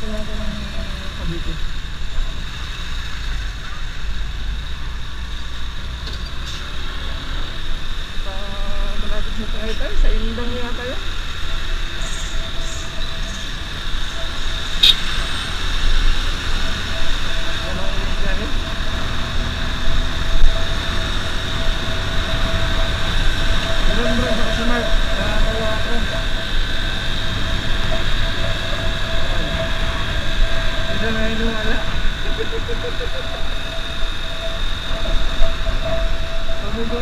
pala ako ng Cavite. Malapit sa cainta, sa indang yata yan. Wala ko yung biyahe. Meron bro sa kasunod, nakakawa ako. Ito na yung wala. Sabi ko,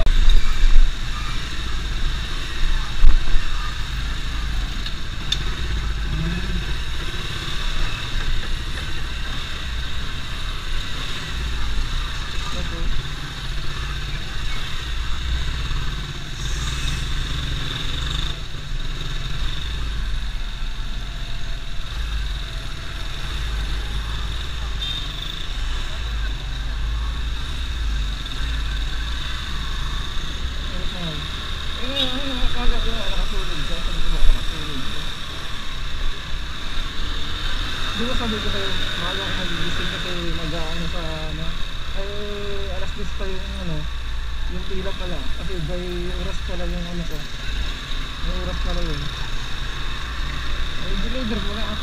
di ba sabi ko kayo, maaga ako magigising kasi mag-ano sa ano, ay alas 10 pa yung ano, yung pila pala, kasi by oras pala yung ano ko, may oras pala yun. Ay deliver mo na ako.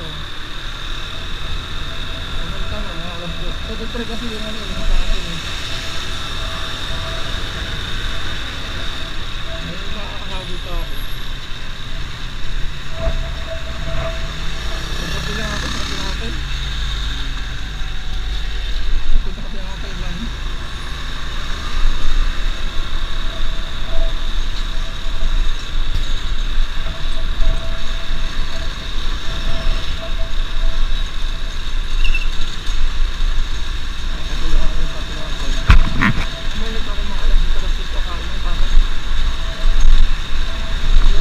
Pumunta mo, alas 10. Tututre kasi yung ano, yung sa akin eh. May makakakabit ako. Pagkapila ako sa kapilakapil. Punta kapilakapil lang. Umalit ako mga alas dito kasi ito kain ng pangit.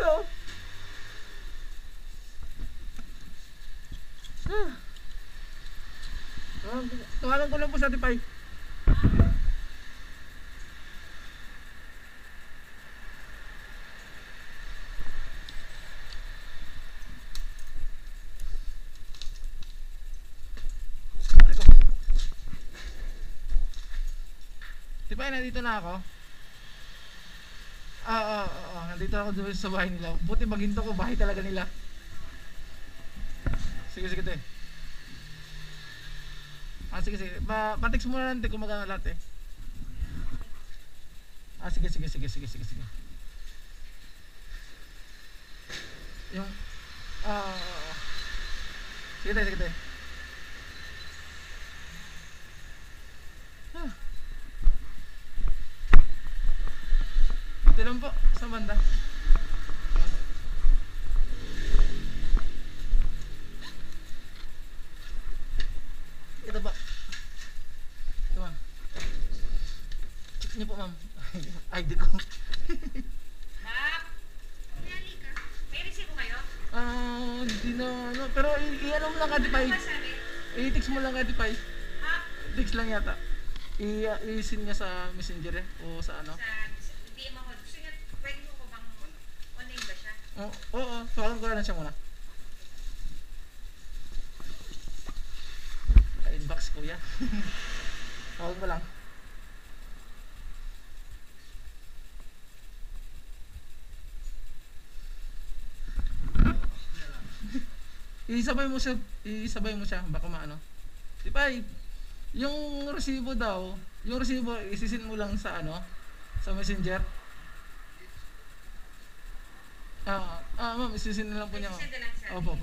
siya oh. Tawagan ko lang po sa Tipay. Tipay, nandito na ako. Nandito ako doon sa bahay nila. Buti maginto ko, bahay talaga nila. Sige, sige te. Sige, sige. Patix muna lang te kung magana lahat eh. Sige, sige, sige, sige, sige, sige. Yung, sige te, sige te. Ito lang po, sa banda. Ito ba? Ito ma'am. Check niyo po ma'am. ID ko. Ma'am, nali ka. May resibo kayo? Hindi na ano. Pero i-ano mo lang Kadipay. Ano ba sabi? I-text mo lang Kadipay. Ha? Text lang yata. I-send niya sa messenger eh. O sa ano. Sa DM ako. Gusto niya, pwede mo ko bang online ba siya? Oo. Tawagan ko lang siya muna. Inbox kuya. Tawag mo lang. Isabay mo siya baka maano. Tipay, yung resibo daw, yung resibo isisin mo lang sa ano, sa messenger. Ma'am, isisin na lang po niya. Send na lang sa Opo.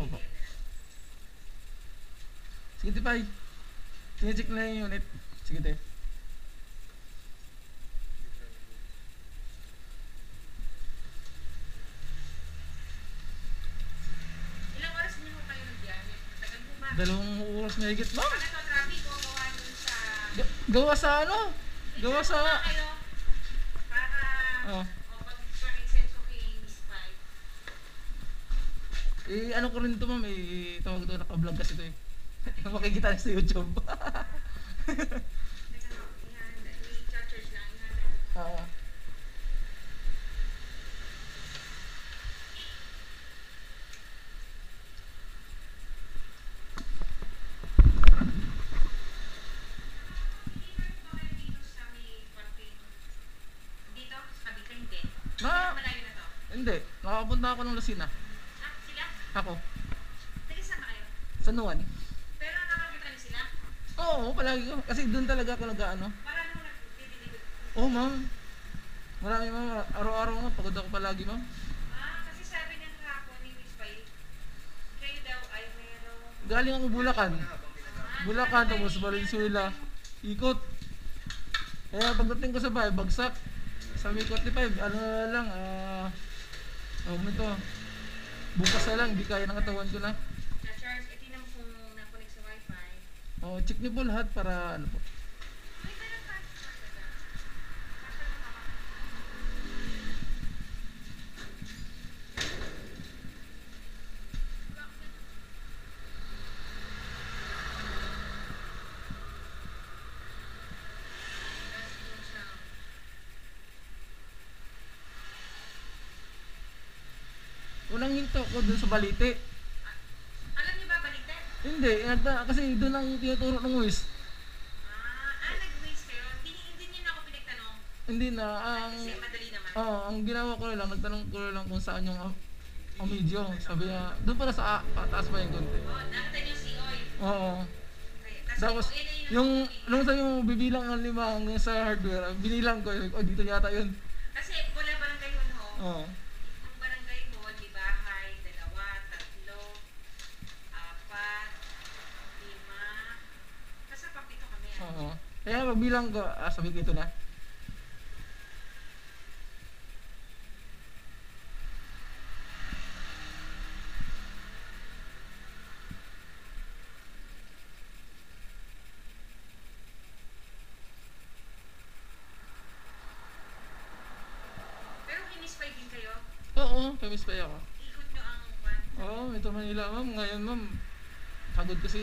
Sige Tipay. Tine-check na yung unit. Sige te. Ilang oras niyo mo kayo nagbiyahe? Tagal po ba? 2 oras na higit ma'am. Ano to, traffic o gawa nun sa... Gawa sa ano? Gawa sa... Saan kayo? Para... Oh. O pag-send ko kay Miss Pai. Ano ko rin ito ma'am, tawag ito, naka-vlog kasi ito eh. Makikita niyo sa YouTube. Teka mo, i-charge lang. Oo. Malayo na to. Hindi, nakapunta ako ng Lucena. Sila? Ako, Taga saan ba kayo? sa Nuwan. Pero nakakita niyo sila? Oo, palagi ko. Kasi doon talaga ako nag-ano. Marami mo nagdideliver. Oo ma'am. Marami ma'am, araw-araw nga, pagod ako palagi ma'am. Kasi sabi niya kahapon ni Miss Pai, kayo daw ay meron... Galing ako Bulacan. Bulacan, tapos Valenzuela. Ikot. Kaya pagdating ko sa bahay, bagsak. Sabi ko, 45, ano na lang, ito. Bukas na lang, hindi kaya ng katawan ko na. Na-charge, itinan mo kung na-connect sa wifi. Check niyo po lahat para ano po. May tanong ka. Unang hinto ko dun sa Balite. Alam niyo ba balite? Hindi, kasi doon ang tinuturo ng WIS. Nag-waste kayo? Hindi niyo na ako pinagtanong. Hindi na, Kasi madali naman. ang ginawa ko lang, nagtanong ko lang kung saan yung Amadeo. Sabi niya, doon pala sa taas pa yung konti. Nakita niyo si Oy. Oo. Okay, Tapos, nung sabi mo bibilang ng 5 hanggang sa hardware, binilang ko, dito yata yun. Kasi wala barangay yun ho. Oo. Ang barangay mo, di bahay, 2, 3, 4, 5, basta pang-7 kami. Oo. Kaya pagbilang ko, sabi ko ito na. Pero kinis pa din kayo? Oo, Oo, kay Miss Pay ako. Ikot nyo ang kwan. Oo, Metro Manila ma'am. Ngayon ma'am, pagod kasi.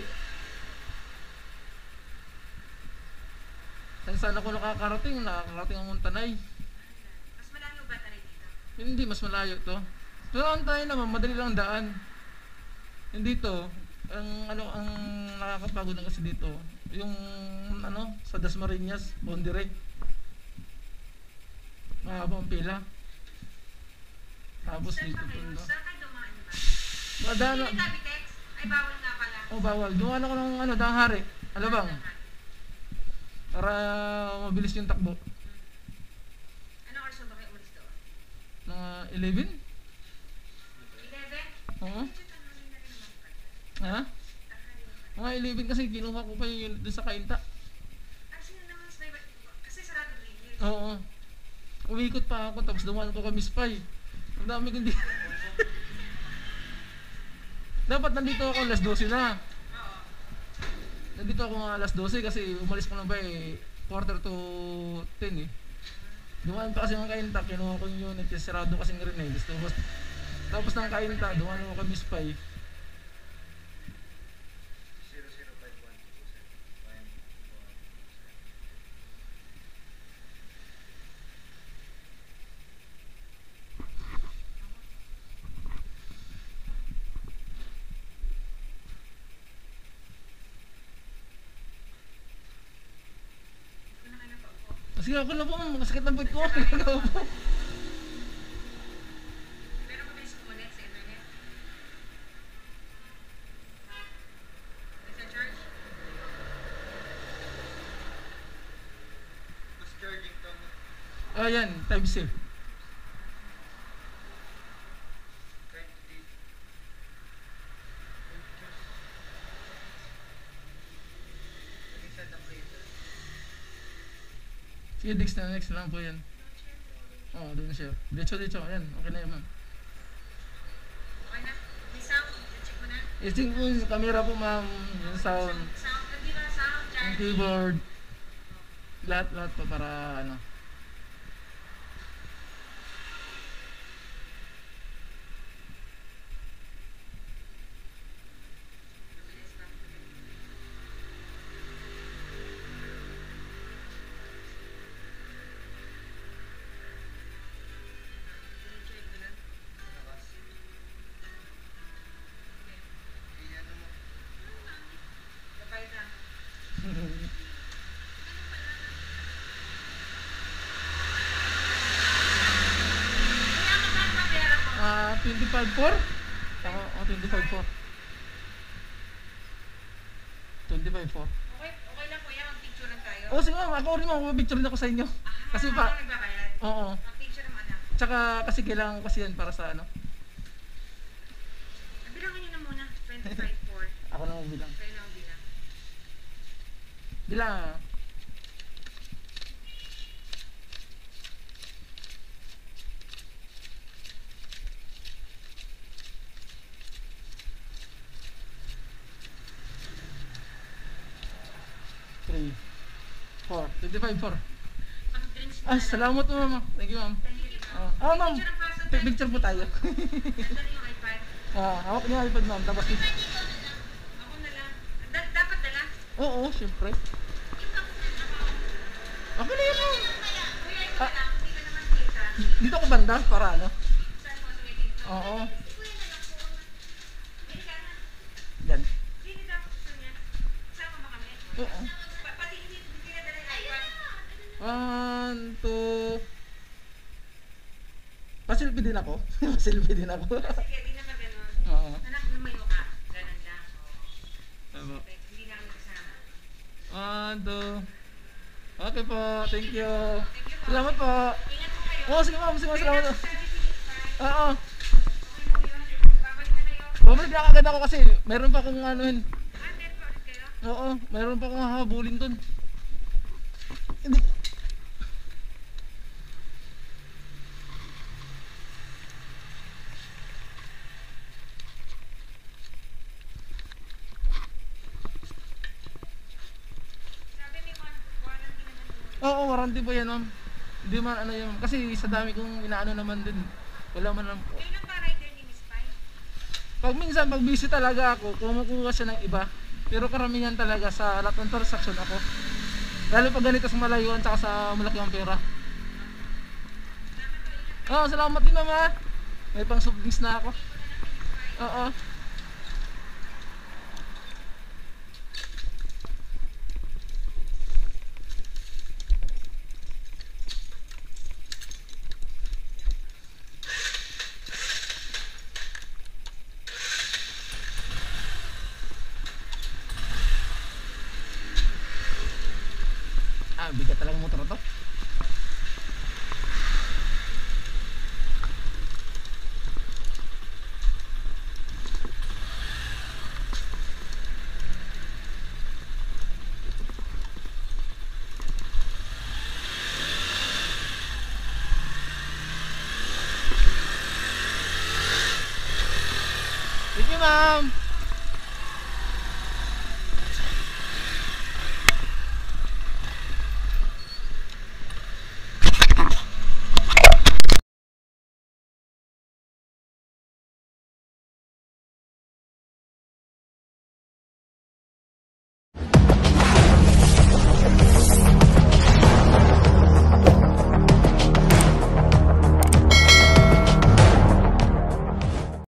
Saan ako nakakarating ang Montanay. Mas malayo ba tayo dito? Hindi, mas malayo to. Pero ang tayo naman, madali lang daan. Hindi to, ang nakakapagod na kasi dito, yung sa Dasmariñas, Bondire. Mahabang pila. Tapos Saan dito pa kayo? punta. Saan ka dumaan ba? Madala. Hindi Cavitex? Ay, bawal nga pala. Oh, bawal. Dumaan ako ng Danghari. Alabang. Para mabilis yung takbo. Anong oras ba kayo umalis doon? Mga 11? 11? Oo. Medyo tanghali na rin naman pala. Ha? Tanghali na pala. Mga 11 kasi kinuha ko pa yung dun sa cainta. Ah, sino naman sa iba? Kasi sarado rin. Oo. Umiikot pa ako tapos dumaan ko kami spy. Ang dami kong di... Dapat nandito ako alas 12 na. Oo. Nandito ako nga alas 12 kasi umalis ko na ba quarter to 10 eh. Dumaan pa kasi ng kainta, kinuha ko yung unit, sarado kasing rin eh. Tapos ng kainta, dumaan ako kami spy. 005127. Kung na kayo napaupo. Sige ako na po, masakit ang butt ko. Ikaw po. Pero mabilis kumonek sa internet. Is that charge? Mas charging to. Ayan, type C. 20. Reset the plater. Sige, next na lang po yan. Oo, doon siya. Diretso, ayan, okay na yan ma'am. Okay na? May sound. Check mo na. I-sync po yung camera po ma'am, yung sound, Sound. Di ba sound? yung Charge. keyboard, lahat pa para Mabilis ba? I-check ko lang. Labas. Iyan mo. Kapay na. Kaya kapag pabera ko. 25.4? Ako, 25.4. 25.4. Okay lang kuya, mag-picturean tayo. Oh, sige ma'am, ako rin ma'am, picture na ako sa inyo. Kasi Ako pa, nagbabayad. oo. Mag-picture mo anak. Tsaka kasi kailangan kasi yan para sa Bilangin niyo na muna. 25.4. ako na bilang. Kayo na ang bilang. Bilang. Three, 4, 25.4. Pag-drinks mo Ah, na lang. salamat po ma'am. Thank you ma'am. Thank you. Ma'am, Picture ang process. picture po tayo. Nandali yung iPad. Hawak niyo yung iPad ma'am, tapos Ako na lang. Dapat dala. oo, syempre. Okay na yun ma'am. Kuya, ikaw Ah. lang. Hindi ka naman kita. Dito ako banda, para Saan mo sige dito? Oo. Kuya na lang po. Hindi ka na. Yan. Hindi daw gusto niya. Sama mo kami. Oo. Pati hindi dinadala yung iPad. 1, 2. Pasilpi din ako. Pasilpi din ako. Sige, di naman ganun. Oo. Anak, lumayo ka. Ganun lang. Tama. Hindi na kami kasama. 1, 2. Okay po, thank you. Thank you po. Salamat po. Ingat po kayo. Oo, sige ma'am, sige ma'am, salamat. Sabi si Miss Pai. Oo. Okay po yun. Babalik na kayo. Bumalik na agad ako kasi meron pa akong anuhin. Dead pa ulit kayo? Oo, meron pa akong hahabulin dun. Hindi. Sabi may warranty naman yun. Oo, warranty po yan ma'am. Hindi man ano yun. Kasi sa dami kong inaano naman din. Wala man lang po. Kayo lang ba rider ni Miss Pai? Pag minsan, pag busy talaga ako, kumukuha siya ng iba. Pero karamihan talaga sa lahat ng transaction ako. Lalo pag ganito sa malayuan tsaka sa malaki ang pera. Oo, salamat din naman. May pang soft drinks na ako. Oo. Bigat talaga motor to. Thank you, ma'am.